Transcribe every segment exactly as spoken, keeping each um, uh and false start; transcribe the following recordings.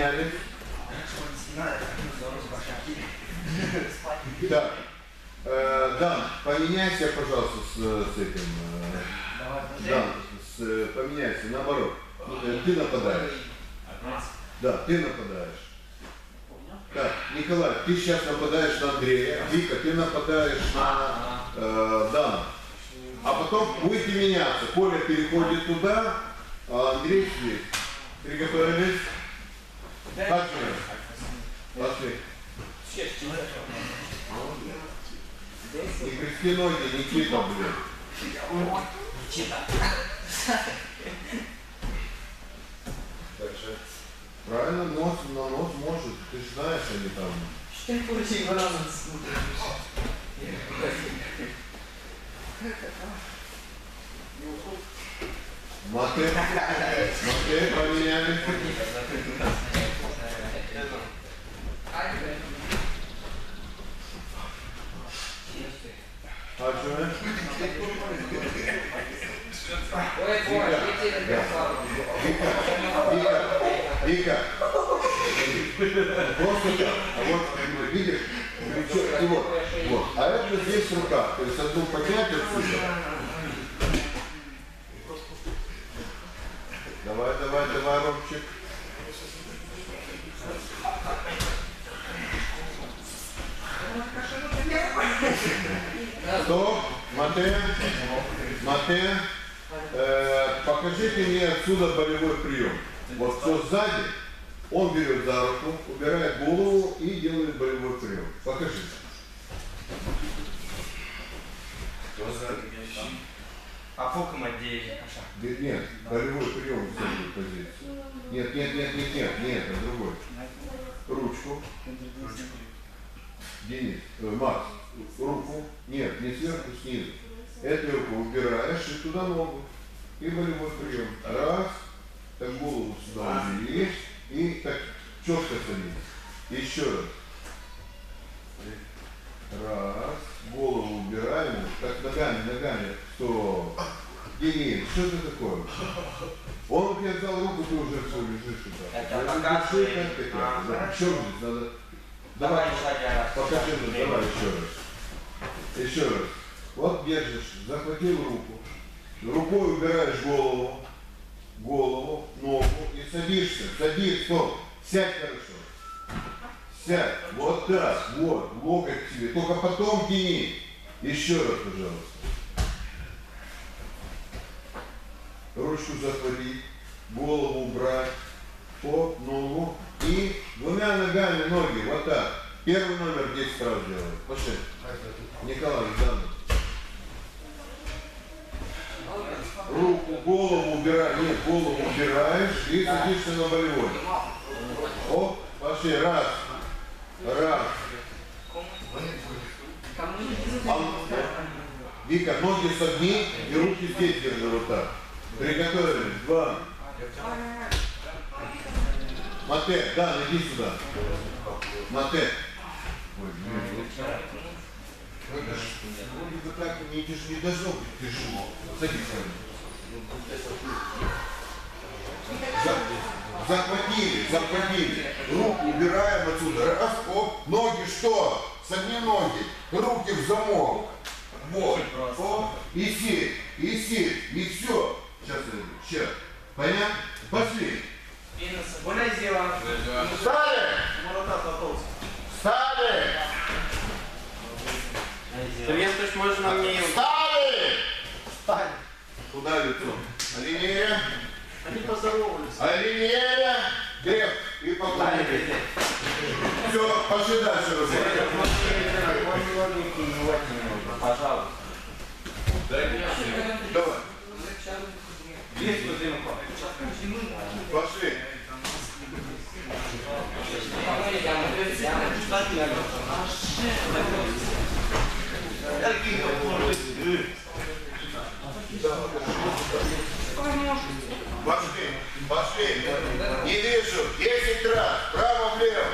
Поменялись. Так. Э, Дан, поменяйся, пожалуйста, с, с этим. Э, Дан, с, поменяйся, наоборот. Ты нападаешь. Да, ты нападаешь. Так, Николай, ты сейчас нападаешь на Андрея. Вика, ты нападаешь на э, Дана. А потом будете меняться. Коля переходит туда, а Андрей здесь. Приготовились? Так же? Пошли. Не крести ноги, Никита, блин. Никита. Дальше. Правильно, нос на нос может. Ты же знаешь, они там. Что ты kursi varasın Мате. Мате, поменяли. А что? Ой, Вика, Вика, Вика, просто так, а вот видишь, и вот, вот, а это здесь рука, то есть одну поднять отсюда. Давай, давай, давай, Ромчик. Стоп, Мате, Мате, э, покажите мне отсюда болевой прием. Вот кто сзади, он берет за руку, убирает голову и делает болевой прием. Покажите. А пока мы где? Нет, болевой прием в целую позицию. Нет, нет, нет, нет, нет, нет, это другой. Ручку. Денис, э, Макс, руку. Нет, не сверху, снизу. Эту руку убираешь и туда ногу. И болевой прием. Раз. Так голову сюда убери. И так четко садись. Еще раз. Раз. Голову убираем. Так ногами, ногами. Стоп. Денис, что это такое? Он у тебя взял руку, ты уже все лежишь сюда. Это показывает. Что здесь надо? Давай еще раз. Покажи, давай еще раз. Еще раз. Вот держишь, захватил руку. Рукой убираешь голову, голову, ногу и садишься. Садись, стоп. Сядь хорошо. Сядь. Вот так. Вот. Локоть к тебе. Только потом тяни. Еще раз, пожалуйста. Ручку захватить. Голову убрать. Оп, ногу. И двумя ногами ноги. Вот так. Первый номер десять раз делаем. Пошли. Николай, Жданов. Руку, голову убираешь. Нет, голову убираешь и садишься на болевой. Оп, пошли. Раз. Раз. А, Вика, ноги согни и руки здесь держи вот так. Приготовились. Два. Мате, да, иди сюда. Мате. Ой, блин. Это ж, вроде бы так, не тяжело, не должно быть тяжело. Садись. Захватили, захватили. Руку убираем отсюда. Раз, оп, ноги что? Согни ноги. Руки в замок. Вот. Оп, и сеть, и сеть, и все. Сейчас, сейчас. Понятно? Пошли. Встали! Встали! Ты можно мне... Встали! Встали! Куда лицо? Алинея. Они поздоровались. Алинея. Греб. И поклонились. Все, пошли дальше. Пожалуйста. Давай. Пошли. Пошли, пошли. Не вижу. Десять раз. Право-влево.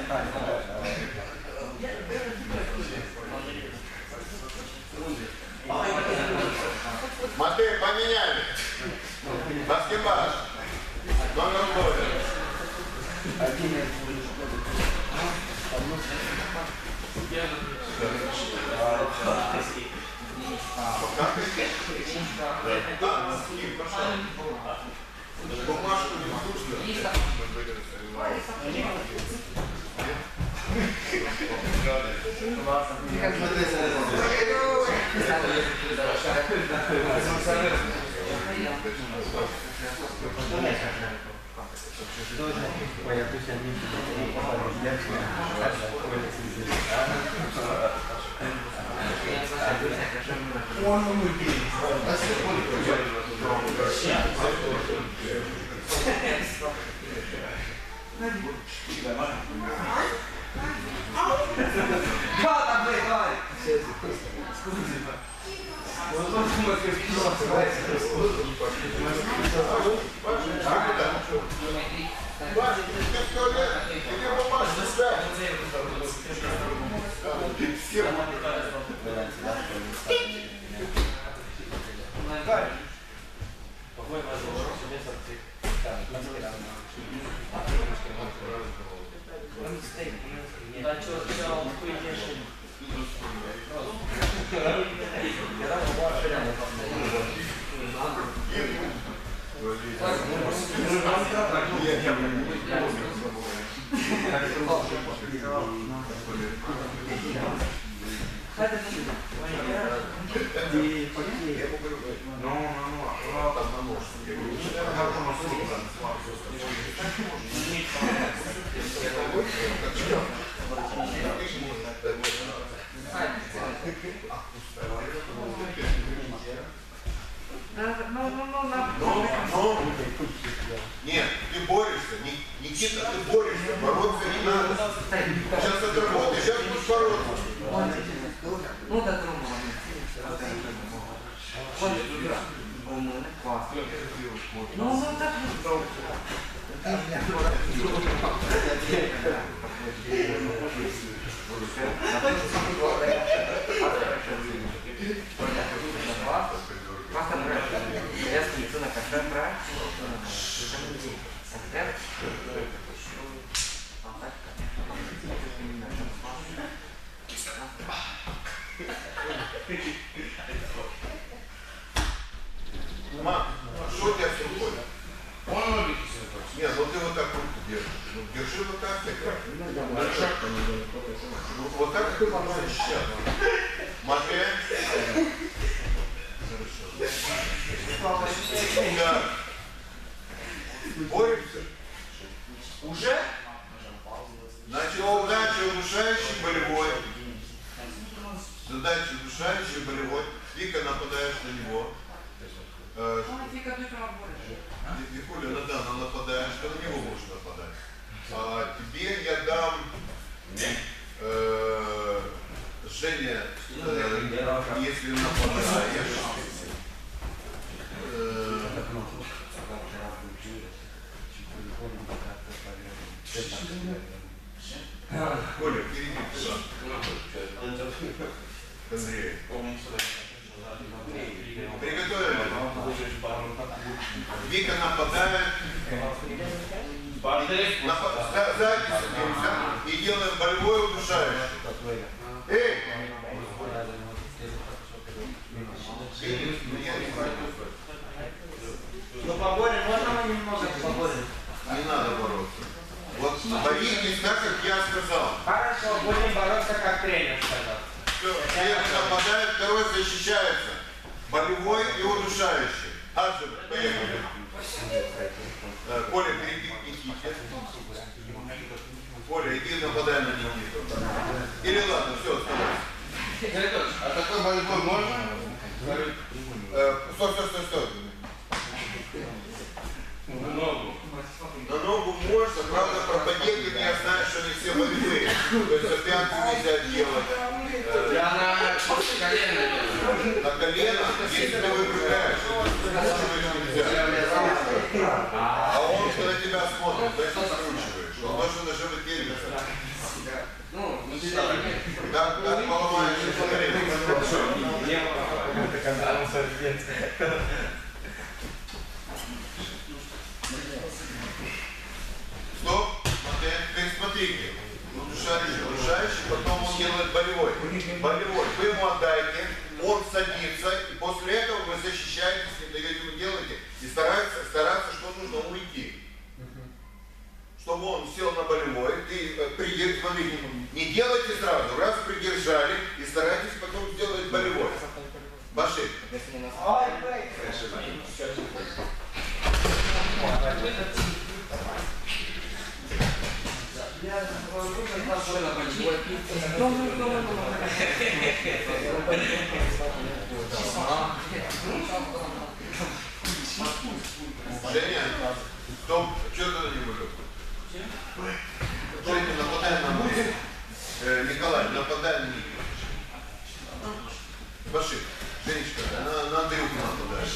Матвей, поменяли. Баскетбол. Номер восемь. Да, с ним пошел. Бумажку не нужно. Нет, ты борешься, Никита, ты борешься, бороться не надо. Сейчас отработаешь, сейчас будешь бороться. Ну, так ну, ну, так Мам, что у тебя с рукой? Нет, ну ты вот так руку держишь. Ну, держи вот так. Ну, вот так ты можешь защищать. Матвей. Да. Боремся? Уже? Начало удачи удушающий болевой. Задача удушающий болевой. Вика, нападаешь на него. Викуля, ну да, но нападаешь, ты на него можешь нападать. А тебе я дам э, Женя, э, если нападаешь. Э, Коля, перейди туда. Андрей. Приготовили. Вика нападает. Сзади садимся и делаем болевой удушающий. Эй! Ну, поборем, можно мы немного поборем? Не надо бороться. Вот боритесь так, как я сказал. Хорошо, будем бороться, как тренер сказал. Все, первый нападает, второй защищается. Болевой и удушающий. Аджи, поехали. Коля, перейди к Никите. Коля, иди нападай на Никиту. Или ладно, все, оставайся. А такой болевой можно? Стой, стой, стой, стой. На ногу. На ногу можно, правда, пропадение, я знаю, что не все болевые. То есть за пятку нельзя делать. Я на колено делаю. На колено, если ты выпрыгаешь, нельзя. А он на тебя смотрит. опять раскручиваешь. Он должен на животе лежать. Ну, не Как, как поломаешь человека. Стоп, ты смотрите. Шаришь, шаришь, потом он делает болевой. Болевой. Вы ему отдайте, он садится, и после этого вы защищаетесь, не даете ему делаете, и старается, стараться, что нужно уйти. Чтобы он сел на болевой, ты придержи, смотрите, не делайте сразу, раз придержали, и старайтесь потом сделать болевой. Баши. Женя, стоп, что ты не вылез? Женя, нападай на мой. Николай, нападай на них. Баши, Женечка, на, на Андрюху нападай.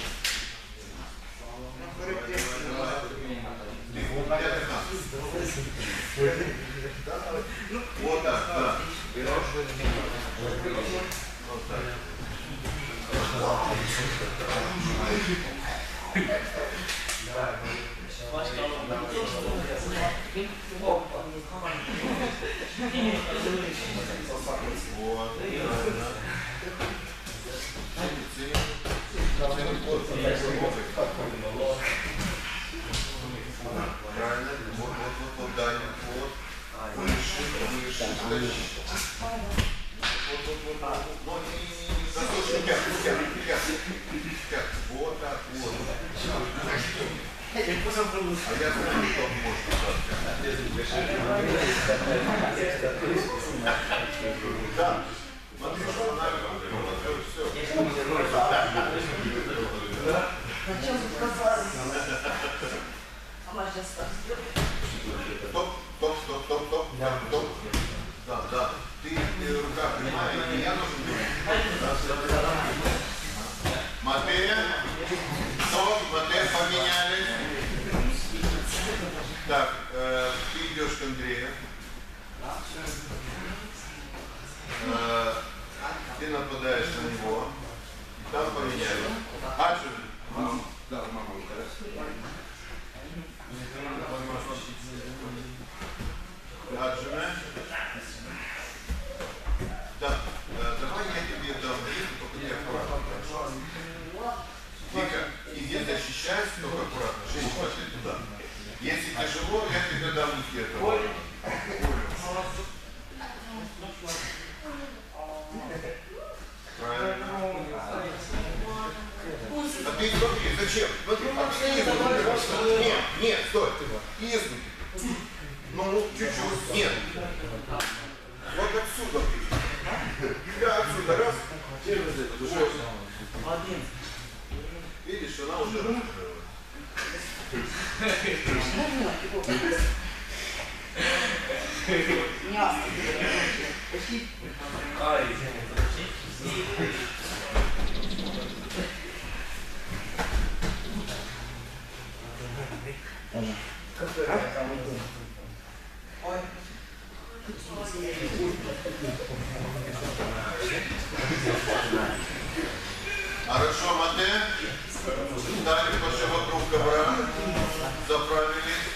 Вот так, да. Вот так. Правильно, вот, вот, вот, вот, Даня, вот, выше, выше, дальше. Вот, вот, вот, вот, но не, не, не, заслушай, пять, пять, пять, пять, вот так, вот. А я знаю, что он может да, смотри, что она все. Зачем вы сказали? Она сейчас так сделает. Стоп, стоп, стоп, стоп, стоп, стоп. Да, да. Ты, ты рука прямая, и я должен быть. Матея. Стоп, Матея, поменялись. Так, э, ты идешь к Андрею. Э, ты нападаешь на него. Там поменяли. Аджи. Да, мама. Аджи. Да, э, давай я тебе дам дрель, только не аккуратно. Вика, иди защищайся, только аккуратно. Женщина, пошли туда. Если тяжело, я тебе дам никета. Правильно. А ты смотри, зачем? Смотри, а ты изнутри. Нет, нет, стой. Изнутри. Ну, чуть-чуть. Нет. Вот отсюда. Я отсюда. Раз. Видишь, она уже раскрылась. Хорошо, Мате. Дали пошли вокруг ковра. Заправились.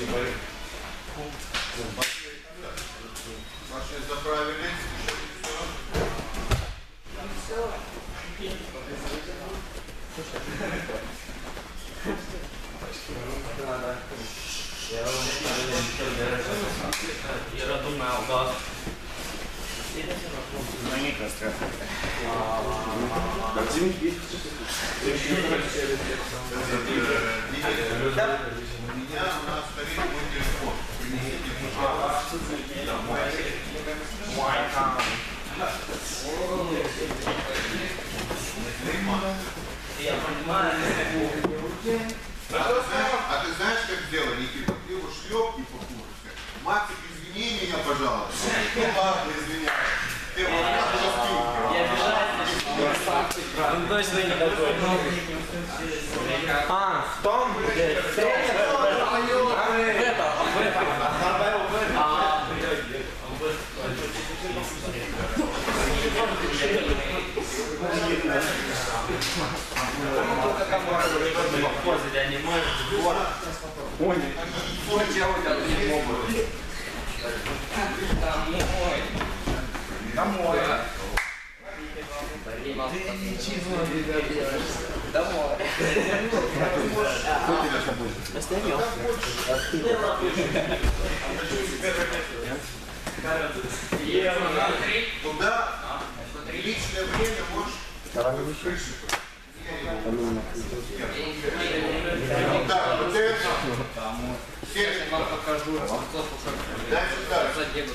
Пошли, заправились. Все. Я думаю, да. У меня у нас стоит мой телефон. Принесите, пожалуйста. Я понимаю. А ты знаешь, как сделать, Никита? Ты его шлепки по куртке. Максик, извини меня, пожалуйста. Ну ладно, извиняюсь. Ты его Я обижаюсь. Он точно не такой. А, в том? Это, в этом. А, в позе не может. Понял. Вот я вот это не могу. Домой. Домой. Ты ничего не добьешься. Домой. Остальное. Туда личное время можешь крышу. Так, вот это. Я вам покажу. Дальше так. За дедушку.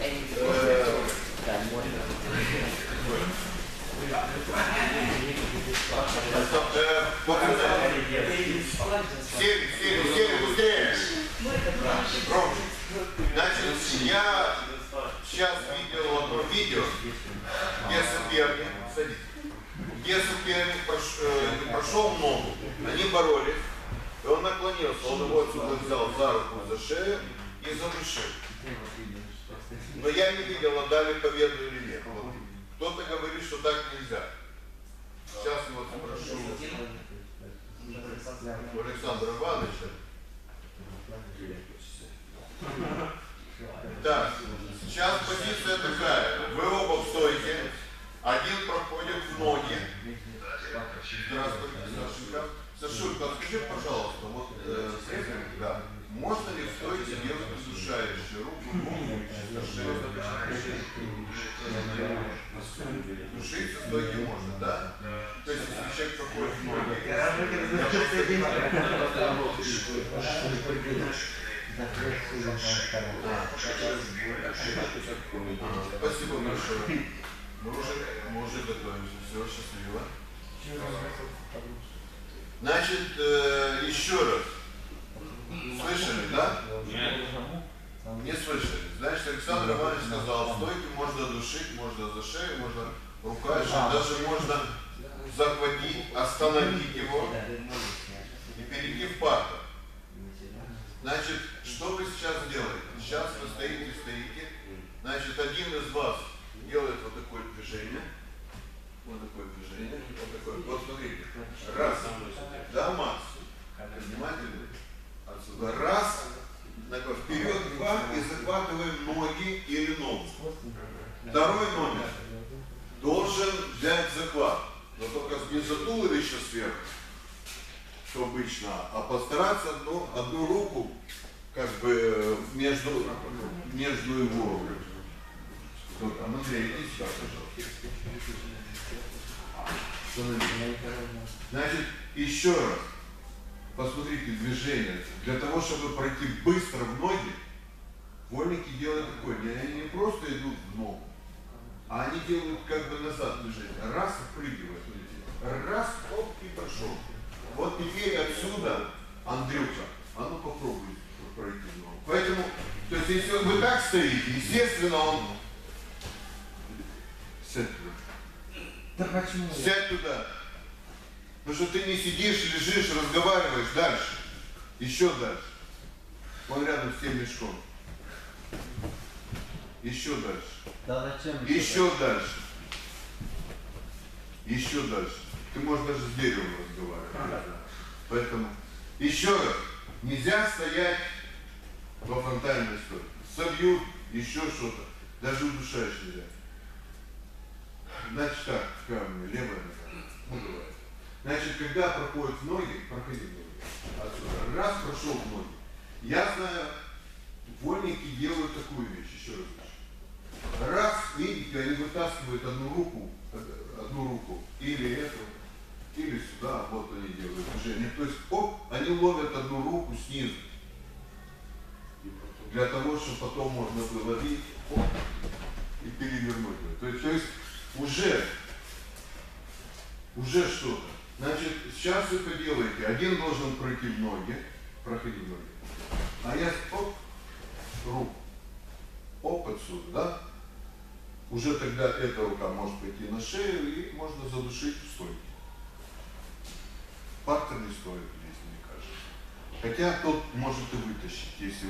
Сели, сели, сели, быстрее. Громче. Значит, я сейчас видел одно видео, где соперник, садись, где соперник прош, э, прошел ногу, они боролись, и он наклонился, он его отсюда взял за руку, за шею и задушил. Но я не видел, отдали победу или нет. Вот. Кто-то говорит, что так нельзя. Сейчас вот спрошу у Александра Ивановича. Так, сейчас позиция такая. Вы оба в стойке. Один проходит в ноги. Здравствуйте, Сашенька. Сашулька, скажи, пожалуйста, вот, э, да, можно ли в стойке делать удушающую руку, ногу, шею? Душить в стойке можно, да? То есть, если человек проходит в ноги, спасибо большое. Мы уже, мы уже готовимся. Все, счастливо. Значит, э, еще раз. Слышали, да? Нет. Не слышали. Значит, Александр Иванович сказал, в стойке можно душить, можно за шею, можно рукой, даже можно захватить, остановить его и перейти в партер. Значит, что вы сейчас делаете? Сейчас вы стоите, стоите. Значит, один из вас делает вот такое движение. Вот такое движение. Вот такое. Вот смотрите. Раз. Да, Макс? Внимательно. Отсюда. Раз. Вперед два и захватываем ноги или ногу. Второй номер. Должен взять захват. Но только не за туловище сверху, что обычно, а постараться одну, одну руку как бы между, между его. Кто там? Андрей, иди сюда, пожалуйста. Значит, еще раз. Посмотрите движение. Для того, чтобы пройти быстро в ноги, вольники делают такое. Они не просто идут в ногу, а они делают как бы назад движение. Раз, впрыгивают. Раз, оп, и пошел. Вот теперь отсюда, Андрюха, а ну попробуй пройти в ногу. Поэтому, то есть, если вы так стоите, естественно, он... Сядь туда. Да почему? Сядь туда. Потому что ты не сидишь, лежишь, разговариваешь дальше. Еще дальше. Он рядом с тем мешком. Еще дальше. Да зачем? Еще дальше. Еще дальше. Ты можешь даже с деревом разговаривать. Поэтому еще раз. Нельзя стоять во фронтальной стойке. Собьют, еще что-то. Даже удушаешь нельзя. Значит так, камни, левая нога. Ну, бывает. Значит, когда проходят в ноги, проходи в ноги. Отсюда. Раз прошел в ноги. Я знаю, вольники делают такую вещь, еще раз. Раз, видите, они вытаскивают одну руку, одну руку, или эту, или сюда, вот они делают движение. То есть, оп, они ловят одну руку снизу. Для того, чтобы потом можно было ловить, оп, и перевернуть ее. То есть, то есть уже, уже что-то. Значит, сейчас вы поделаете. Один должен пройти в ноги, проходи в ноги. А я, оп, руку, оп, отсюда, да? Уже тогда эта рука может пойти на шею и можно задушить в стойке. Партер не стоит здесь, мне кажется. Хотя тот может и вытащить, если